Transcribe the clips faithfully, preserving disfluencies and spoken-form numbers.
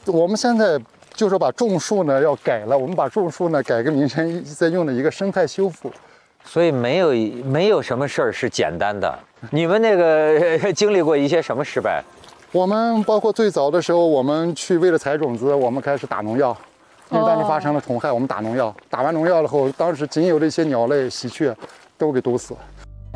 我们现在就说把种树呢要改了，我们把种树呢改个名称，在用的一个生态修复。 所以没有没有什么事儿是简单的。你们那个经历过一些什么失败？ 我们包括最早的时候，我们去为了采种子，我们开始打农药，因为当时发生了虫害，我们打农药。打完农药了后，当时仅有的一些鸟类、喜鹊都给毒死了。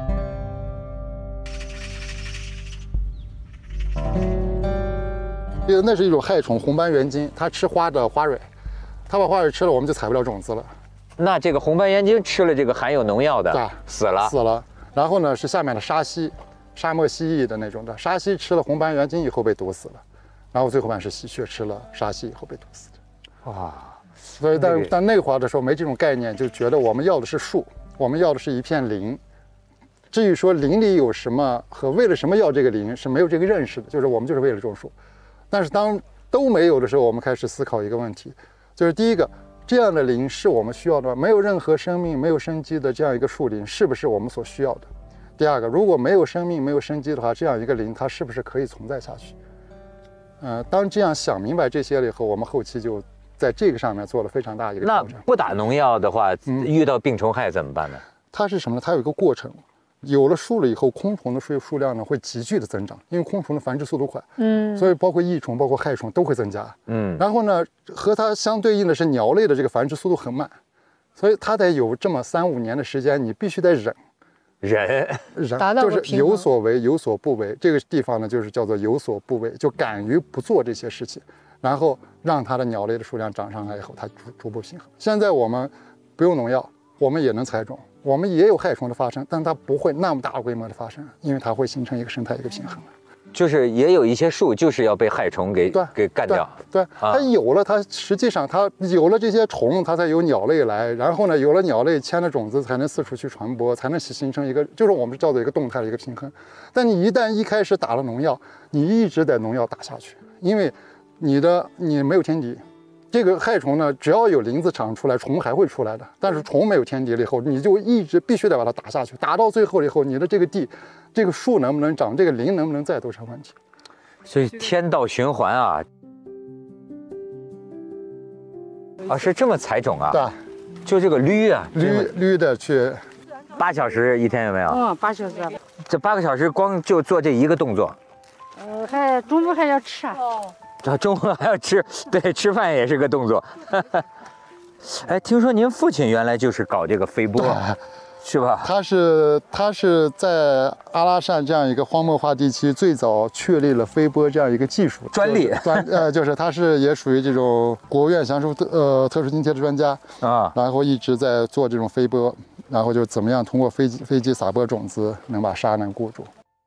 那是一种害虫，红斑原金，它吃花的花蕊，它把花蕊吃了，我们就采不了种子了。 那这个红斑原金吃了这个含有农药的， 对， 死了， 死了。然后呢，是下面的沙蜥，沙漠蜥蜴的那种的，沙蜥吃了红斑原金以后被毒死了，然后最后半是喜鹊吃了沙蜥以后被毒死的。哇，所以但但那会儿的时候没这种概念，就觉得我们要的是树，我们要的是一片林。至于说林里有什么和为了什么要这个林，是没有这个认识的，就是我们就是为了种树。但是当都没有的时候，我们开始思考一个问题，就是第一个，这样的林是我们需要的吗？没有任何生命、没有生机的这样一个树林，是不是我们所需要的？第二个，如果没有生命、没有生机的话，这样一个林它是不是可以存在下去？呃，当这样想明白这些了以后，我们后期就在这个上面做了非常大一个调整。 那不打农药的话，嗯、遇到病虫害怎么办呢？ 它是什么呢？它有一个过程。有了树了以后，昆虫的数数量呢会急剧的增长，因为昆虫的繁殖速度快，嗯，所以包括益虫、包括害虫都会增加，嗯。然后呢，和它相对应的是鸟类的这个繁殖速度很慢，所以它得有这么三五年的时间，你必须得忍， 忍忍，就是有所为有所不为。这个地方呢，就是叫做有所不为，就敢于不做这些事情，然后让它的鸟类的数量涨上来以后，它逐逐步平衡。现在我们不用农药，我们也能采种。我们也有害虫的发生，但它不会那么大规模的发生，因为它会形成一个生态一个平衡。 就是也有一些树就是要被害虫给给干掉。 对，对啊、它有了，它实际上它有了这些虫，它才有鸟类来，然后呢，有了鸟类牵了种子，才能四处去传播，才能形成一个，就是我们叫做一个动态的一个平衡。但你一旦一开始打了农药，你一直在农药打下去，因为你的你没有天敌。这个害虫呢，只要有林子长出来，虫还会出来的。但是虫没有天敌了以后，你就一直必须得把它打下去，打到最后了以后，你的这个地，这个树能不能长，这个林能不能在都成问题。 所以天道循环啊，啊是这么采种啊？ 对， 就这个捋啊， 捋捋的去， 八小时一天有没有？ 嗯，八小时。 这八个小时光就做这一个动作。 呃，还中午还要吃啊。哦。 这中午还要吃，对，吃饭也是个动作。哎，听说您父亲原来就是搞这个飞播，是吧？ 他是他是在阿拉善这样一个荒漠化地区最早确立了飞播这样一个技术专利， 专呃就是他是也属于这种国务院享受呃特殊津贴的专家啊，然后一直在做这种飞播，然后就怎么样通过飞机飞机撒播种子能把沙能固住。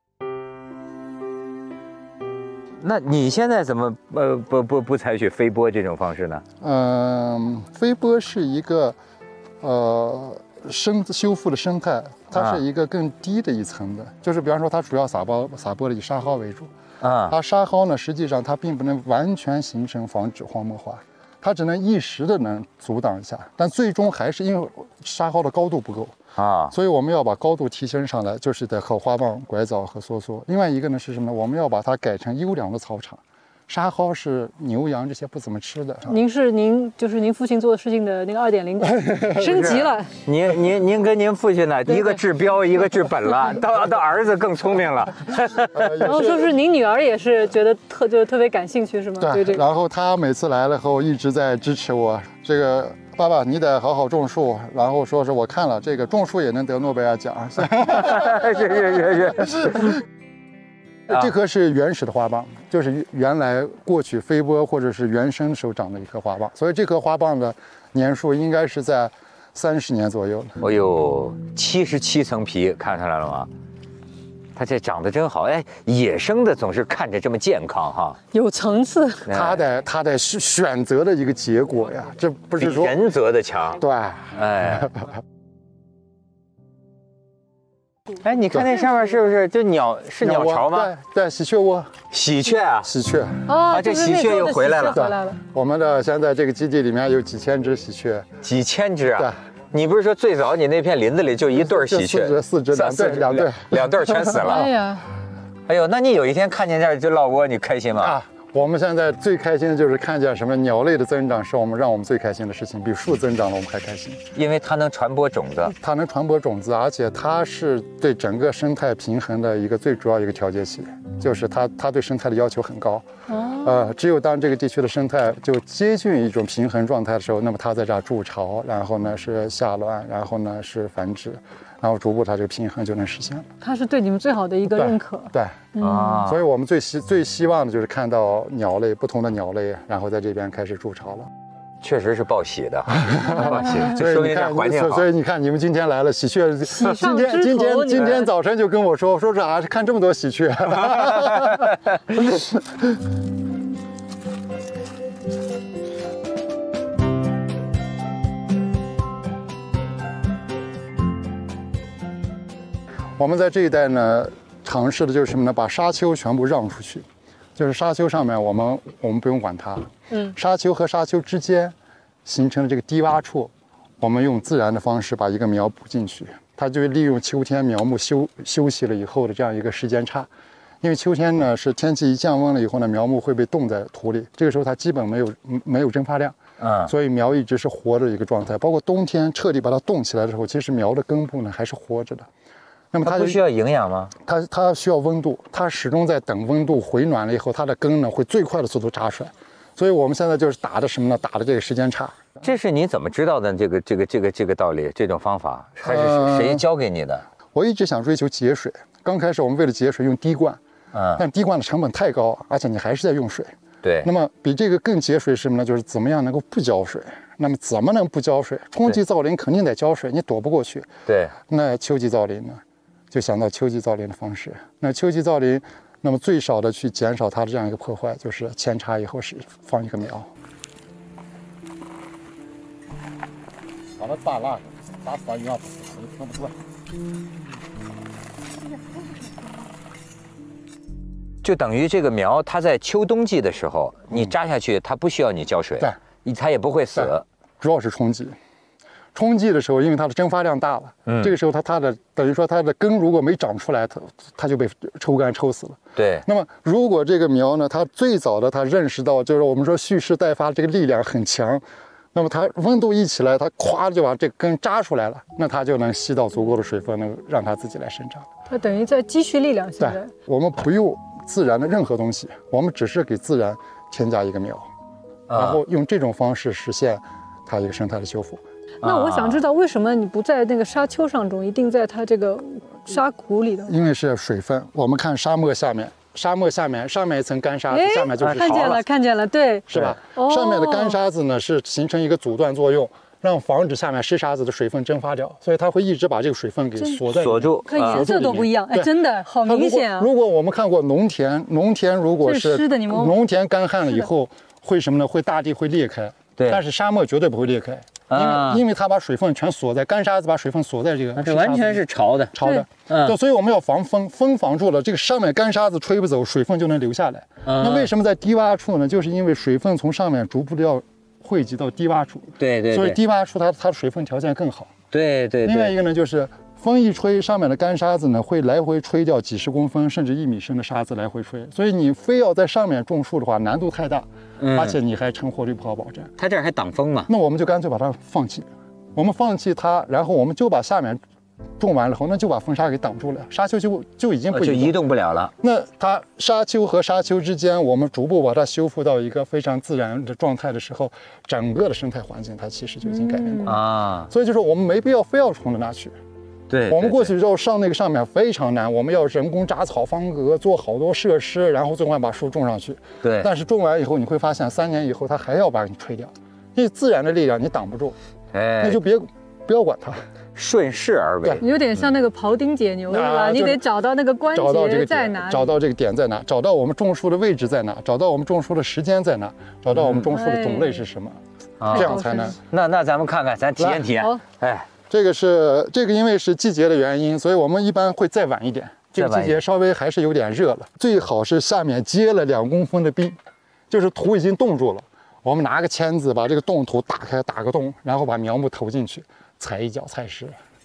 那你现在怎么呃不不不采取飞播这种方式呢？ 嗯，飞播是一个呃生修复的生态，它是一个更低的一层的，啊、就是比方说它主要撒播撒播的以沙蒿为主啊，它沙蒿呢实际上它并不能完全形成防止荒漠化，它只能一时的能阻挡一下，但最终还是因为沙蒿的高度不够。啊，所以我们要把高度提升上来，就是得靠花棒、拐枣和梭梭。另外一个呢是什么呢？我们要把它改成优良的草场。沙蒿是牛羊这些不怎么吃的。 您是您就是您父亲做的事情的那个二点零升级了。 您您您跟您父亲呢，一个治标，一个治本了，到到儿子更聪明了。 然后说是您女儿也是觉得特就特别感兴趣是吗？ 对，对然后她每次来了后一直在支持我这个。爸爸，你得好好种树。然后说是我看了这个种树也能得诺贝尔奖。是是是是。 这棵是原始的花棒，就是原来过去飞播或者是原生时候长的一棵花棒，所以这棵花棒的年数应该是在三十年左右了。 哎呦，七十七层皮，看出来了吗？它这长得真好，哎，野生的总是看着这么健康哈， 有层次。 它的它的选择的一个结果呀，这不是说人择的强。 对， 哎，哎，你看那上面是不是就鸟是鸟巢吗？ 对对，喜鹊窝。 喜鹊啊， 喜鹊啊， 这喜鹊又回来了。 回来了。 我们的现在这个基地里面有几千只喜鹊。 几千只啊？ 对。 你不是说最早你那片林子里就一对喜鹊， 四只、两对、两对、 两对全死了。 哎呀， 哎呦，那你有一天看见这儿就落窝，你开心吗？啊， 我们现在最开心的就是看见什么鸟类的增长，是我们让我们最开心的事情，比树增长了我们还开心。 因为它能传播种子， 它能传播种子，而且它是对整个生态平衡的一个最主要一个调节器，就是它它对生态的要求很高。哦，呃，只有当这个地区的生态就接近一种平衡状态的时候，那么它在这儿筑巢，然后呢是下卵，然后呢是繁殖。然后逐步它这个平衡就能实现了。 它是对你们最好的一个认可。 对， 对啊， 所以我们最希最希望的就是看到鸟类不同的鸟类，然后在这边开始筑巢了。 确实是报喜的，报喜， 所以你看， 环境好。 所以你看，你们今天来了，喜鹊，今天今天今天早晨就跟我说，说啥？看这么多喜鹊。我们在这一带呢，尝试的就是什么呢？把沙丘全部让出去，就是沙丘上面我们我们不用管它，嗯，沙丘和沙丘之间形成的这个低洼处，我们用自然的方式把一个苗补进去，它就利用秋天苗木休休息了以后的这样一个时间差，因为秋天呢是天气一降温了以后呢，苗木会被冻在土里，这个时候它基本没有没有蒸发量。嗯，所以苗一直是活着的一个状态，包括冬天彻底把它冻起来的时候，其实苗的根部呢还是活着的。那么 它, 它不需要营养吗？ 它它需要温度，它始终在等温度回暖了以后，它的根呢会最快的速度扎出来。所以我们现在就是打的什么呢？打的这个时间差。 这是你怎么知道的？这个这个这个这个道理，这种方法还是谁教给你的？呃、 我一直想追求节水。刚开始我们为了节水用滴灌，嗯，但滴灌的成本太高，而且你还是在用水。 对。 那么比这个更节水是什么呢？就是怎么样能够不浇水。那么怎么能不浇水？春季造林肯定得浇水，你躲不过去。 对。 那秋季造林呢？就想到秋季造林的方式。那秋季造林，那么最少的去减少它的这样一个破坏，就是扦插以后是放一个苗，把它打烂，打死一样，听不出来。 就等于这个苗，它在秋冬季的时候，你扎下去，它不需要你浇水，对，它也不会死。 主要是春季。春季的时候，因为它的蒸发量大了，嗯，这个时候它它的等于说它的根如果没长出来，它它就被抽干抽死了。 对。 那么如果这个苗呢，它最早的它认识到，就是我们说蓄势待发这个力量很强，那么它温度一起来，它咵就把这根扎出来了，那它就能吸到足够的水分，能让它自己来生长。 它等于在积蓄力量。现在对，我们不用自然的任何东西，我们只是给自然添加一个苗，啊、然后用这种方式实现它一个生态的修复。 那我想知道，为什么你不在那个沙丘上种，一定在它这个沙谷里的？ 因为是水分。我们看沙漠下面，沙漠下面上面一层干沙子，下面就是看见了，看见了，对， 是吧？哦、上面的干沙子呢是形成一个阻断作用，让防止下面湿沙子的水分蒸发掉，所以它会一直把这个水分给锁在锁住， 看颜色都不一样，哎，真的好明显啊！ 如果我们看过农田，农田如果是湿的，你们农田干旱了以后会什么呢？会大地会裂开， 对， 但是沙漠绝对不会裂开。因为因为它把水分全锁在干沙子，把水分锁在这个， 这完全是潮的， 潮的，嗯，对，所以我们要防风，风防住了，这个上面干沙子吹不走，水分就能留下来。嗯、那为什么在低洼处呢？就是因为水分从上面逐步的要汇集到低洼处， 对 对, 对， 所以低洼处它它的水分条件更好。 对 对, 对。 另外一个呢，就是风一吹，上面的干沙子呢会来回吹掉几十公分甚至一米深的沙子来回吹，所以你非要在上面种树的话，难度太大，嗯、而且你还成活率不好保证。 它这儿还挡风嘛？ 那我们就干脆把它放弃。我们放弃它，然后我们就把下面种完了后，那就把风沙给挡住了，沙丘就就已经不就移动不了了。 那它沙丘和沙丘之间，我们逐步把它修复到一个非常自然的状态的时候，整个的生态环境它其实就已经改变过了、嗯、啊。所以就是我们没必要非要冲到那去。 对， 我们过去之后上那个上面非常难，我们要人工扎草方格，做好多设施，然后最后把树种上去。 对。 但是种完以后，你会发现三年以后它还要把你吹掉，因为自然的力量你挡不住。哎，那就别不要管它， 顺势而为， 有点像那个庖丁解牛，是吧？你得找到那个关节在哪， 找到这个点在哪，找到我们种树的位置在哪，找到我们种树的时间在哪，找到我们种树的种类是什么，这样才能。 那那咱们看看，咱体验体验。 哎，这个是这个，因为是季节的原因，所以我们一般会再晚一点。这个季节稍微还是有点热了，最好是下面结了两公分的冰，就是土已经冻住了。我们拿个钳子把这个冻土打开，打个洞，然后把苗木投进去，踩一脚踩实，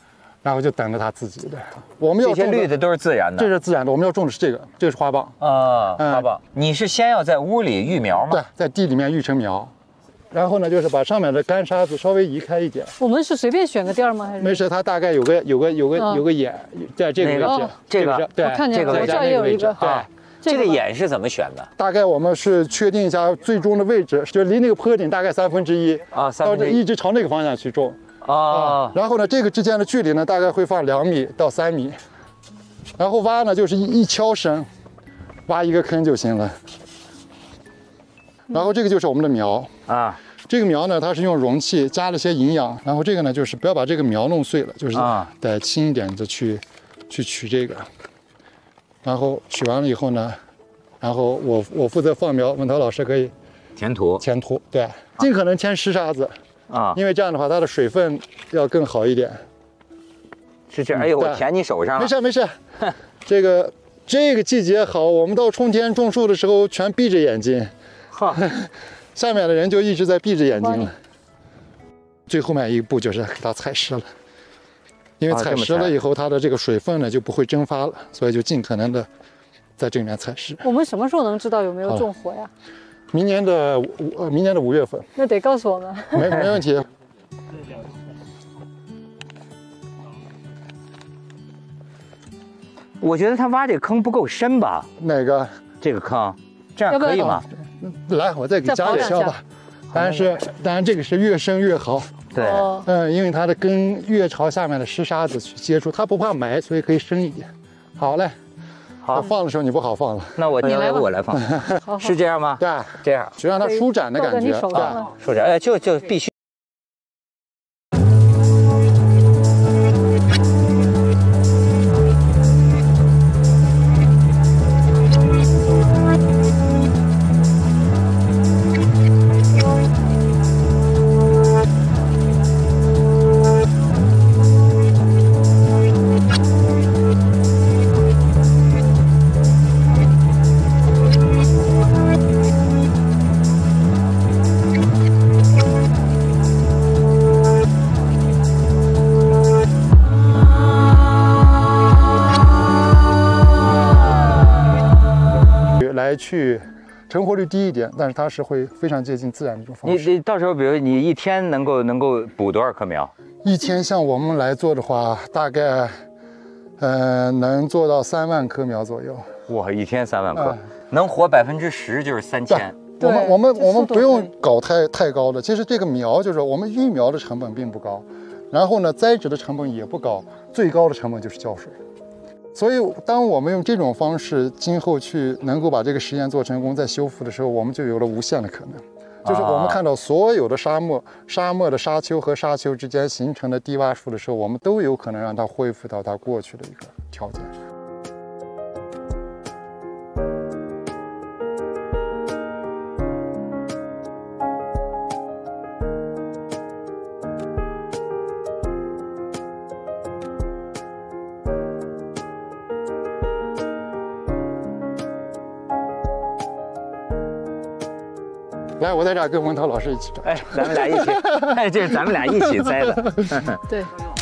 然后就等着它自己的。我们要这些绿的都是自然的， 这是自然的。我们要种的是这个，这个是花棒啊，花棒。你是先要在屋里育苗吗？ 对，在地里面育成苗，然后呢，就是把上面的干沙子稍微移开一点。 我们是随便选个地儿吗？还是？ 没事，它大概有个有个有个有个眼，在这个位置， 这个对， 我看见了，这儿也有一个， 对。 这个眼是怎么选的？ 大概我们是确定一下最终的位置，就离那个坡顶大概三分之一啊，三分之一， 一直朝那个方向去种啊。 然后呢，这个之间的距离呢，大概会放两米到三米。然后挖呢，就是一一锹深，挖一个坑就行了。然后这个就是我们的苗啊。 这个苗呢，它是用容器加了些营养。然后这个呢，就是不要把这个苗弄碎了，就是得轻一点的去去取这个。然后取完了以后呢，然后我我负责放苗，文涛老师可以填土， 填土，对，尽可能填湿沙子啊，因为这样的话它的水分要更好一点。 是这样，哎呦，我填你手上了。 没事没事，这个这个季节好，我们到春天种树的时候全闭着眼睛，哈，下面的人就一直在闭着眼睛了。最后面一步就是给它踩湿了。因为踩湿了以后，它的这个水分呢就不会蒸发了，所以就尽可能的在这里面踩湿。 我们什么时候能知道有没有种活呀？ 明年的五呃，明年的五月份。 那得告诉我们。 没没问题。 我觉得他挖这个坑不够深吧？ 哪个？ 这个坑，这样可以吗？ 来，我再给加点消吧。但是当然这个是越深越好。 对， 嗯，因为它的根越朝下面的湿沙子去接触，它不怕埋，所以可以深一点。好嘞，好，放的时候你不好放了。 那我要不我来放，是这样吗？ 对， 这样， 就让它舒展的感觉。对， 舒展，哎，就就必须。 来去成活率低一点，但是它是会非常接近自然的一种方式。 你你到时候，比如你一天能够能够补多少棵苗？ 一天像我们来做的话，大概，呃，能做到三万棵苗左右。 哇，一天三万棵，嗯、能活百分之十就是三千。 我们我们我们不用搞太太高的，其实这个苗就是我们育苗的成本并不高，然后呢栽植的成本也不高，最高的成本就是浇水。所以，当我们用这种方式，今后去能够把这个实验做成功，在修复的时候，我们就有了无限的可能。就是我们看到所有的沙漠、沙漠的沙丘和沙丘之间形成的低洼树的时候，我们都有可能让它恢复到它过去的一个条件。来，我在这儿跟文涛老师一起摘。 哎，咱们俩一起，哎，这是咱们俩一起栽的。 对。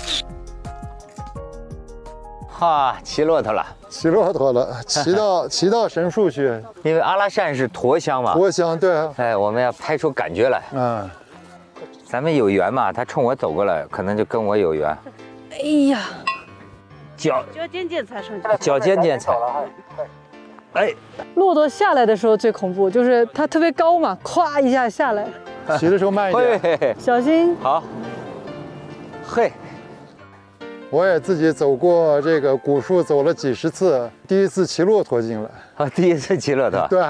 哈，骑骆驼了， 骑骆驼了，骑到骑到神树去。 因为阿拉善是驼乡嘛。 驼乡，对啊。 哎，我们要拍出感觉来。嗯。咱们有缘嘛，他冲我走过来，可能就跟我有缘。 哎呀， 脚脚尖尖踩上去， 脚尖尖踩。哎， 骆驼下来的时候最恐怖，就是它特别高嘛，咵一下下来。 骑的时候慢一点， 小心。 好。嘿， 我也自己走过这个古树，走了几十次，第一次骑骆驼进来。 啊，第一次骑骆驼。 对。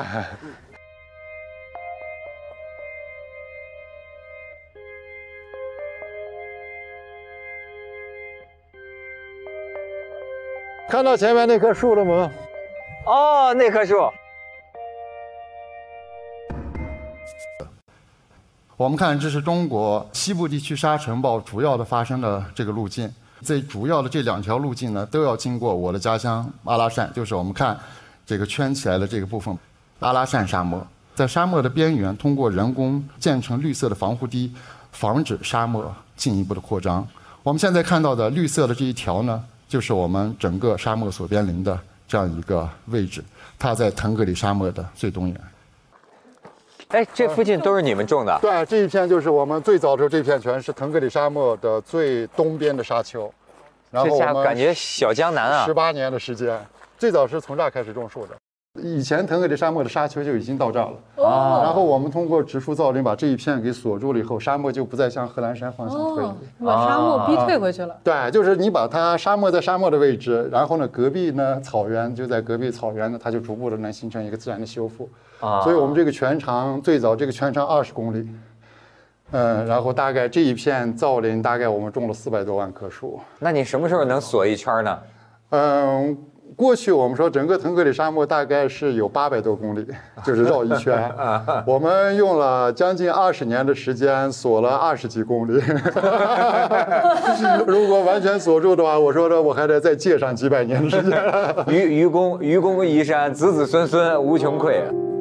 看到前面那棵树了吗？ 哦，那棵树。 我们看，这是中国西部地区沙尘暴主要的发生的这个路径。最主要的这两条路径呢，都要经过我的家乡阿拉善，就是我们看这个圈起来的这个部分，阿拉善沙漠。在沙漠的边缘，通过人工建成绿色的防护堤，防止沙漠进一步的扩张。 我们现在看到的绿色的这一条呢，就是我们整个沙漠索边林的这样一个位置，它在腾格里沙漠的最东沿。 哎，这附近都是你们种的？ 对，这一片就是我们最早的时候，这片全是腾格里沙漠的最东边的沙丘。然后这下我们感觉小江南啊！ 十八年的时间，最早是从这儿开始种树的。以前腾格里沙漠的沙丘就已经到这儿了啊，然后我们通过植树造林把这一片给锁住了以后，沙漠就不再向贺兰山方向推移。 哦，把沙漠逼退回去了。 对，就是你把它沙漠在沙漠的位置，然后呢，隔壁呢草原就在隔壁草原呢，它就逐步的能形成一个自然的修复。啊，所以我们这个全长最早这个全长二十公里，嗯，然后大概这一片造林大概我们种了四百多万棵树。 那你什么时候能锁一圈呢？ 嗯。过去我们说整个腾格里沙漠大概是有八百多公里，就是绕一圈。我们用了将近二十年的时间锁了二十几公里。如果完全锁住的话，我说的我还得再借上几百年的时间。 愚愚公愚公移山，子子孙孙无穷匮。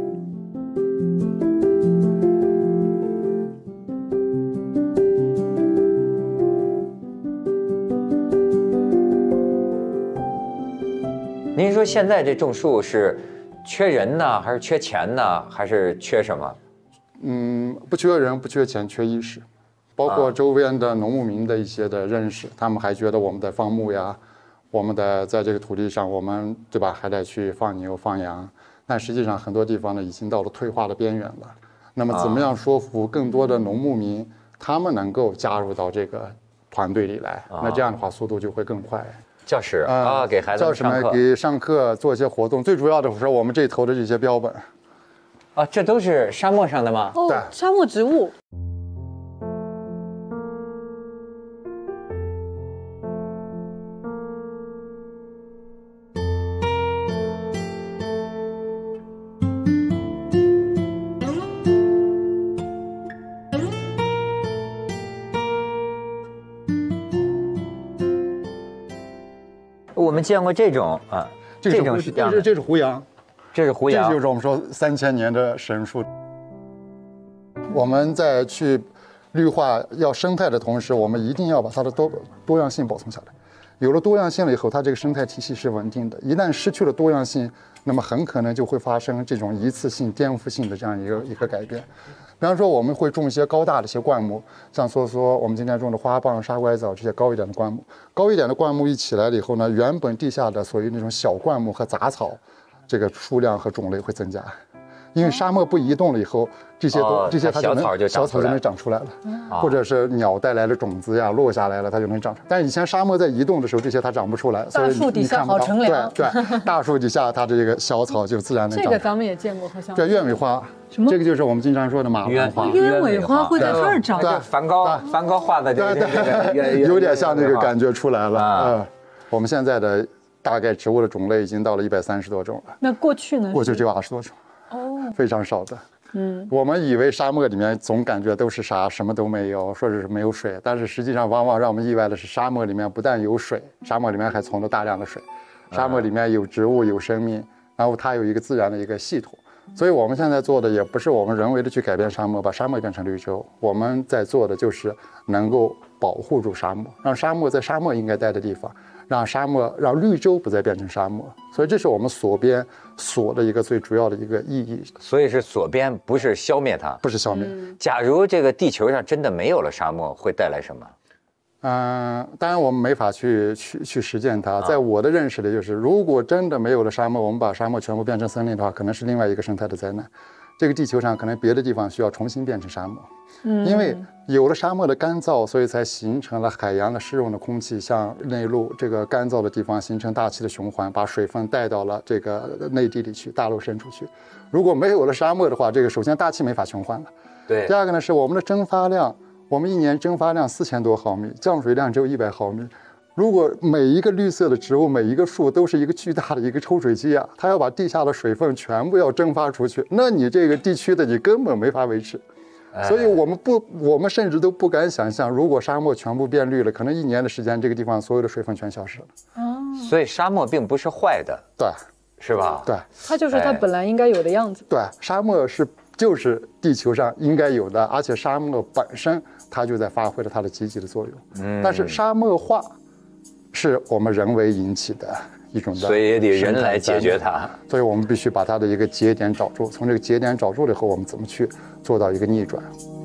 您说现在这种树是缺人呢，还是缺钱呢，还是缺什么？ 嗯，不缺人，不缺钱，缺意识，包括周边的农牧民的一些的认识，他们还觉得我们在放牧呀，我们的在这个土地上，我们对吧，还得去放牛放羊，但实际上很多地方呢已经到了退化的边缘了。那么怎么样说服更多的农牧民，他们能够加入到这个团队里来？那这样的话速度就会更快。 教室啊，给孩子教室们给上课做一些活动，最主要的是我们这头的这些标本。 啊，这都是沙漠上的吗？ 哦，沙漠植物。 我们见过这种啊， 这种是这样的， 这是胡杨， 这是胡杨， 这就是我们说三千年的神树。我们在去绿化要生态的同时，我们一定要把它的多多样性保存下来。有了多样性了以后，它这个生态体系是稳定的。一旦失去了多样性，那么很可能就会发生这种一次性、颠覆性的这样一个一个改变。比方说，我们会种一些高大的一些灌木，像说说我们今天种的花蚌、沙拐枣这些高一点的灌木。高一点的灌木一起来了以后呢，原本地下的所谓那种小灌木和杂草，这个数量和种类会增加。因为沙漠不移动了以后，这些都、哦、这些它就能小草就能长出来了，嗯、或者是鸟带来的种子呀落下来了，它就能长出来。但以前沙漠在移动的时候，这些它长不出来， 大树底下好乘凉。 对对，大树底下它的这个小草就自然能长。 这个咱们也见过，好像。 对，鸢尾花， 什么？ 这个就是我们经常说的马兰花。 鸢尾花会在这儿长。 对，梵高，梵高画的这个， 对，有点像那个感觉出来了。嗯，我们现在的大概植物的种类已经到了一百三十多种了。 那过去呢？ 过去只有二十多种。哦，非常少的。嗯，我们以为沙漠里面总感觉都是沙，什么都没有，说是没有水，但是实际上往往让我们意外的是，沙漠里面不但有水，沙漠里面还存了大量的水，沙漠里面有植物有生命，然后它有一个自然的一个系统。所以我们现在做的也不是我们人为的去改变沙漠，把沙漠变成绿洲，我们在做的就是能够保护住沙漠，让沙漠在沙漠应该待的地方。让沙漠让绿洲不再变成沙漠，所以这是我们锁边锁的一个最主要的一个意义。 所以是锁边，不是消灭它， 不是消灭。 嗯、假如这个地球上真的没有了沙漠，会带来什么？ 嗯、呃，当然我们没法去去去实践它。在我的认识里，就是如果真的没有了沙漠，我们把沙漠全部变成森林的话，可能是另外一个生态的灾难。这个地球上可能别的地方需要重新变成沙漠。嗯，因为有了沙漠的干燥，所以才形成了海洋的湿润的空气向内陆这个干燥的地方形成大气的循环，把水分带到了这个内地里去，大陆深处去。如果没有了沙漠的话，这个首先大气没法循环了。 对。 第二个呢是我们的蒸发量，我们一年蒸发量四千多毫米，降水量只有一百毫米。如果每一个绿色的植物，每一个树都是一个巨大的一个抽水机啊，它要把地下的水分全部要蒸发出去，那你这个地区的你根本没法维持。所以我们不，我们甚至都不敢想象，如果沙漠全部变绿了，可能一年的时间，这个地方所有的水分全消失了。 哦，所以沙漠并不是坏的， 对， 是吧？ 对， 它就是它本来应该有的样子。 对，沙漠是就是地球上应该有的，而且沙漠本身它就在发挥了它的积极的作用。嗯，但是沙漠化是我们人为引起的一种的， 所以也得人来解决它。 所以我们必须把它的一个节点找住，从这个节点找住了以后，我们怎么去做到一个逆转？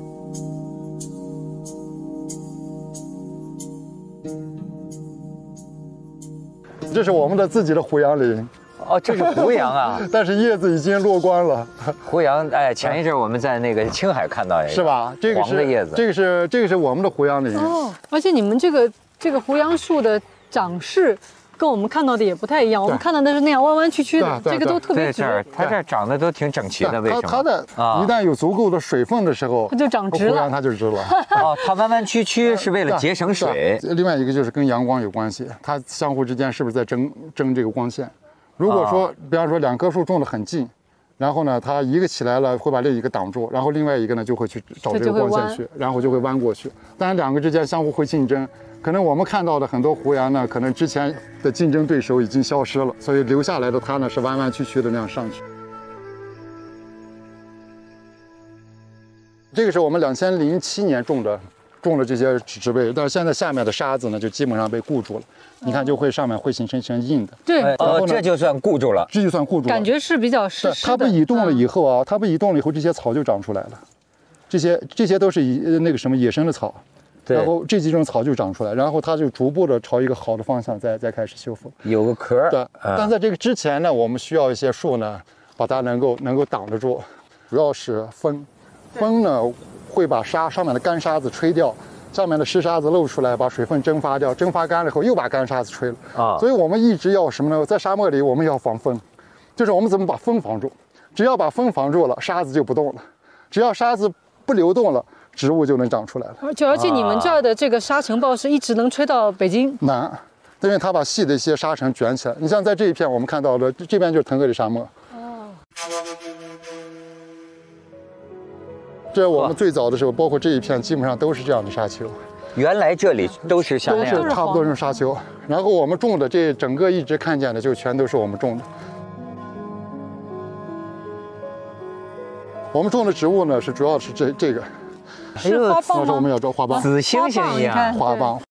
这是我们的自己的胡杨林。 哦，这是胡杨啊， 但是叶子已经落光了。 胡杨，哎，前一阵我们在那个青海看到一个， 是吧？这个是黄的叶子， 这个是这个是我们的胡杨林。 哦，而且你们这个这个胡杨树的长势跟我们看到的也不太一样，我们看到的是那样弯弯曲曲的，这个都特别直。 它这长得都挺整齐的，为什么？ 它的一旦有足够的水分的时候， 它就长直了， 胡杨它就直了。 哦，它弯弯曲曲是为了节省水。 另外一个就是跟阳光有关系，它相互之间是不是在争争这个光线？如果说，比方说两棵树种得很近，然后呢，它一个起来了会把另一个挡住，然后另外一个呢就会去找这个光线去，然后就会弯过去。当然两个之间相互会竞争，可能我们看到的很多胡杨呢，可能之前的竞争对手已经消失了，所以留下来的它呢是弯弯曲曲的那样上去。这个是我们两千零七年种的。种了这些植被，但是现在下面的沙子呢，就基本上被固住了。你看，就会上面会形成成硬的。 对， 哦，这就算固住了， 这就算固住了。 感觉是比较湿湿的。 它不移动了以后啊，它不移动了以后，这些草就长出来了。这些这些都是以那个什么野生的草，然后这几种草就长出来，然后它就逐步的朝一个好的方向再再开始修复。 有个壳。 对，但在这个之前呢，我们需要一些树呢，把它能够能够挡得住，主要是风，风呢。会把沙上面的干沙子吹掉，上面的湿沙子露出来，把水分蒸发掉，蒸发干了以后又把干沙子吹了啊。所以我们一直要什么呢？在沙漠里我们要防风，就是我们怎么把风防住？只要把风防住了，沙子就不动了；只要沙子不流动了，植物就能长出来了。 而且而且你们这儿的这个沙尘暴是一直能吹到北京？ 难，因为它把细的一些沙尘卷起来。你像在这一片我们看到的，这边就是腾格里沙漠。哦。这我们最早的时候，包括这一片，基本上都是这样的沙丘。 原来这里都是像那样， 都是差不多是沙丘。然后我们种的这整个一直看见的，就全都是我们种的。我们种的植物呢，是主要是这这个， 是花棒吗？ 我们要种花棒， 紫星星一样花棒。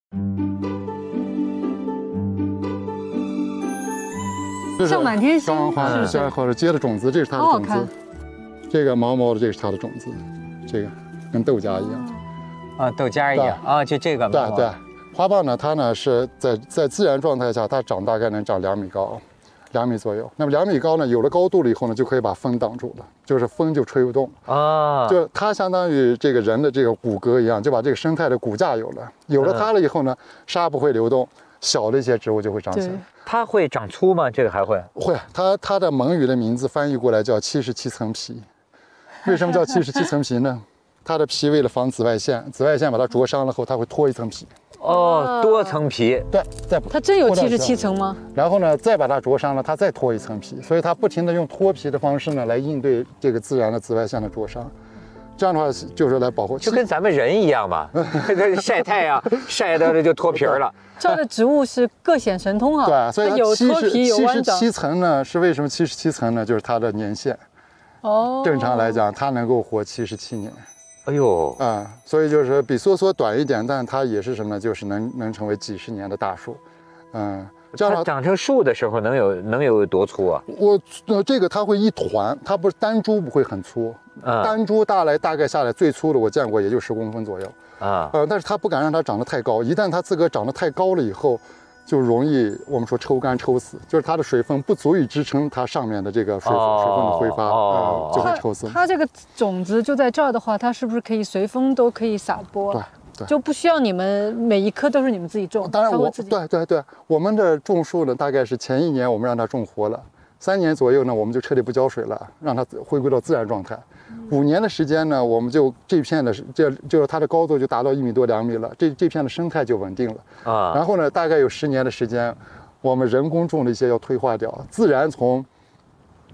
像满天星， 刚花像或者结的种子，这是它的种子。这个毛毛的，这个是它的种子，这个跟豆荚一样， 啊，豆荚一样啊，就这个。 对对，花棒呢，它呢是在在自然状态下，它长大概能长两米高，两米左右。那么两米高呢，有了高度了以后呢，就可以把风挡住了，就是风就吹不动啊。就它相当于这个人的这个骨骼一样，就把这个生态的骨架有了，有了它了以后呢，沙不会流动，小的一些植物就会长起来。 它会长粗吗？这个还会？ 会，它它的蒙语的名字翻译过来叫七十七层皮。为什么叫七十七层皮呢？它的皮为了防紫外线，紫外线把它灼伤了后，它会脱一层皮。 哦，多层皮。 对，再它真有七十七层吗？ 然后呢，再把它灼伤了，它再脱一层皮，所以它不停地用脱皮的方式呢来应对这个自然的紫外线的灼伤。这样的话就是来保护， 就跟咱们人一样嘛，晒太阳晒到了就脱皮了。 这儿的植物是各显神通啊。 对，所以它有脱皮有弯长。 七十七层呢，是为什么七十七层呢？就是它的年限。哦，正常来讲，它能够活七十七年。 哎呦， 啊、嗯，所以就是比梭梭短一点，但它也是什么呢？就是能能成为几十年的大树。嗯，这样它长成树的时候能有能有多粗啊？ 我呃，这个它会一团，它不是单株不会很粗，嗯、单株大来大概下来最粗的我见过也就十公分左右啊。呃，但是它不敢让它长得太高，一旦它自个长得太高了以后。就容易我们说抽干抽死，就是它的水分不足以支撑它上面的这个水分、哦、水分的挥发，哦、呃，就会抽死。 它这个种子就在这儿的话，它是不是可以随风都可以撒播？ 对对， 就不需要你们每一棵都是你们自己种。 当然我对对对，我们的种树呢，大概是前一年我们让它种活了，三年左右呢，我们就彻底不浇水了，让它回归到自然状态。五年的时间呢，我们就这片的这就是它的高度就达到一米多两米了，这这片的生态就稳定了啊。然后呢，大概有十年的时间，我们人工种的一些要退化掉，自然从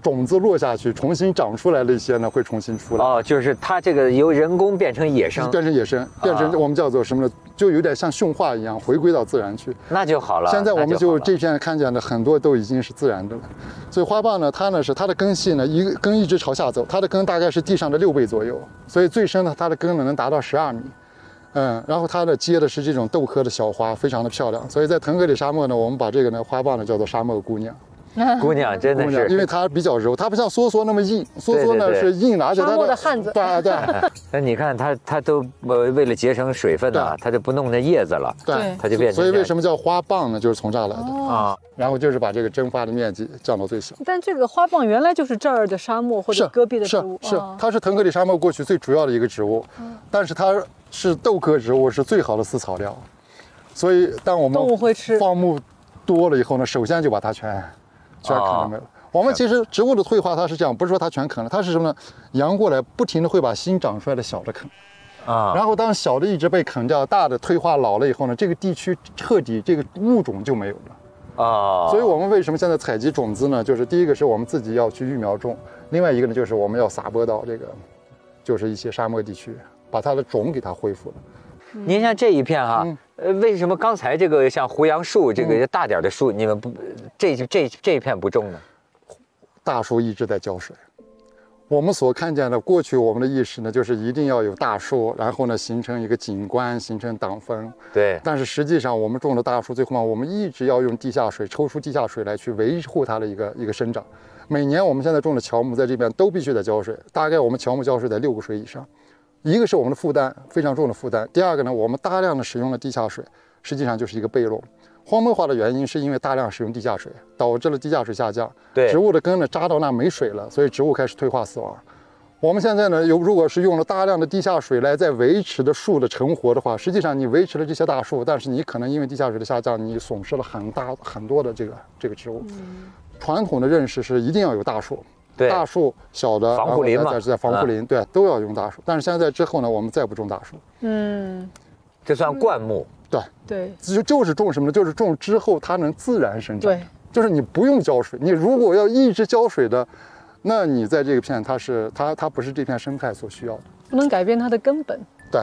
种子落下去，重新长出来的一些呢会重新出来。 哦，就是它这个由人工变成野生， 变成野生，变成我们叫做什么呢？就有点像驯化一样，回归到自然去。 那就好了。 现在我们就这片看见的很多都已经是自然的了。所以花棒呢，它呢是它的根系呢，一个根一直朝下走，它的根大概是地上的六倍左右，所以最深呢，它的根呢能达到十二米。嗯，然后它呢结的是这种豆科的小花，非常的漂亮。所以在腾格里沙漠呢，我们把这个呢花棒呢叫做沙漠姑娘。 姑娘真的是， 因为它比较柔，它不像梭梭那么硬，梭梭呢是硬的，而且它沙漠的汉子。 对对。 那你看它，它都呃为了节省水分呢，它就不弄那叶子了， 对， 它就变成。 所以为什么叫花棒呢？就是从这儿来的啊。 然后就是把这个蒸发的面积降到最小。 但这个花棒原来就是这儿的沙漠或者戈壁的植物， 是是，它是腾格里沙漠过去最主要的一个植物，但是它是豆科植物，是最好的饲草料，所以当我们动物会吃放牧多了以后呢，首先就把它全。全啃了没有？我们其实植物的退化，它是这样，不是说它全啃了，它是什么呢？羊过来不停的会把新长出来的小的啃，啊，然后当小的一直被啃掉，大的退化老了以后呢，这个地区彻底这个物种就没有了，啊，所以我们为什么现在采集种子呢？就是第一个是我们自己要去育苗种，另外一个呢就是我们要撒播到这个，就是一些沙漠地区，把它的种给它恢复了。 您像这一片哈，嗯、呃，为什么刚才这个像胡杨树这个大点的树，嗯、你们不这这这一片不种呢？ 大树一直在浇水。我们所看见的过去我们的意识呢，就是一定要有大树，然后呢形成一个景观，形成挡风。 对。 但是实际上我们种的大树，最后嘛，我们一直要用地下水抽出地下水来去维护它的一个一个生长。每年我们现在种的乔木在这边都必须得浇水，大概我们乔木浇水在六个水以上。一个是我们的负担非常重的负担，第二个呢，我们大量的使用了地下水，实际上就是一个悖论。荒漠化的原因是因为大量使用地下水，导致了地下水下降， 对， 植物的根呢扎到那没水了，所以植物开始退化死亡。我们现在呢，有如果是用了大量的地下水来在维持的树的成活的话，实际上你维持了这些大树，但是你可能因为地下水的下降，你损失了很大很多的这个这个植物。嗯、传统的认识是一定要有大树。 对， 大树小的防护林嘛， 在在防护林，嗯、对，都要用大树。但是现在之后呢，我们再不种大树， 嗯， 这算灌木。 对对， 就就是种什么呢？就是种之后它能自然生长。 对， 就是你不用浇水。你如果要一直浇水的，那你在这个片它是它它不是这片生态所需要的， 不能改变它的根本。 对，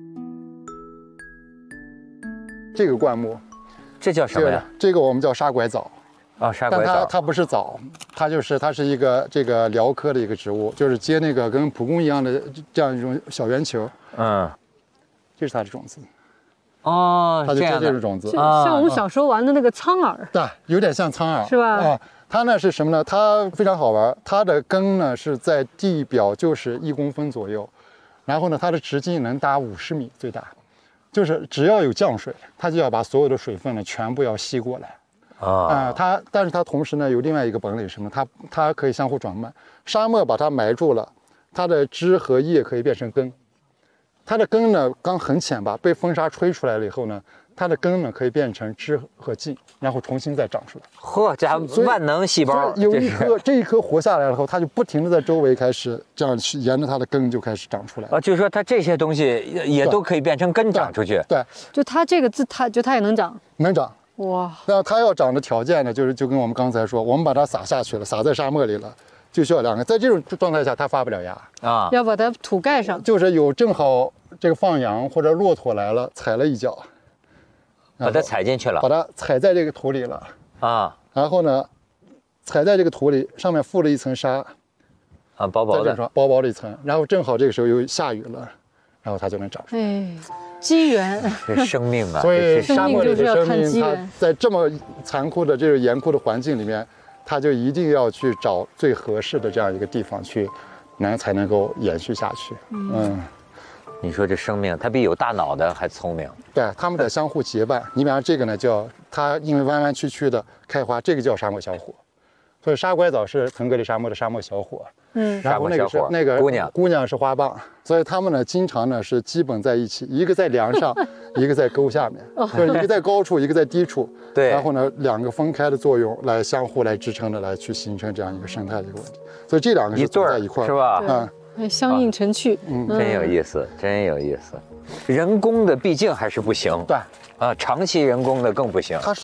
这个灌木， 这叫什么呀？ 这个我们叫沙拐枣。 啊、哦，沙拐枣， 但它它不是枣，它就是它是一个这个蓼科的一个植物，就是结那个跟蒲公一样的这样一种小圆球。嗯，这是它的种子。 哦， 它就结这种种子， 像我们小时候玩的那个苍耳。 对，有点像苍耳， 是吧？ 啊，它呢是什么呢？它非常好玩，它的根呢是在地表就是一公分左右，然后呢它的直径能达五十米最大，就是只要有降水，它就要把所有的水分呢全部要吸过来。啊、呃，它，但是它同时呢有另外一个本领，什么？它它可以相互转卖。沙漠把它埋住了，它的枝和叶可以变成根。它的根呢刚很浅吧，被风沙吹出来了以后呢，它的根呢可以变成枝和茎，然后重新再长出来。 嚯，家伙，万能细胞！ 有一颗这一颗活下来了后，它就不停的在周围开始这样去沿着它的根就开始长出来。 啊，就是说它这些东西也也都可以变成根长出去。 对，对就它这个字，它就它也能长， 能长。 哇， 那它要长的条件呢，就是就跟我们刚才说，我们把它撒下去了，撒在沙漠里了，就需要两个。在这种状态下，它发不了芽啊，要把它土盖上。 就是有正好这个放羊或者骆驼来了，踩了一脚， 把它踩进去了， 把它踩在这个土里了啊。然后呢，踩在这个土里，上面覆了一层沙， 啊，薄薄的， 薄薄的一层。然后正好这个时候又下雨了，然后它就能长出来。 哎。机缘， 这生命啊！ 所以沙漠里的生命， 它在这么残酷的这种严酷的环境里面，它就一定要去找最合适的这样一个地方去，能才能够延续下去。嗯，嗯你说这生命，它比有大脑的还聪明。 对，它们得相互结伴。你比方这个呢，叫它因为弯弯曲曲的开花，这个叫沙漠小伙。所以沙拐枣是腾格里沙漠的沙漠小伙。 嗯， 然后那个是那个姑娘， 姑娘是花棒，所以他们呢经常呢是基本在一起，一个在梁上，一个在沟下面，就是一个在高处，一个在低处， 对， 然后呢两个分开的作用来相互来支撑的，来去形成这样一个生态的一个问题，所以这两个是走在一块儿， 是吧？ 嗯，相映成趣， 嗯，真有意思，真有意思。人工的毕竟还是不行， 对， 啊，长期人工的更不行。 它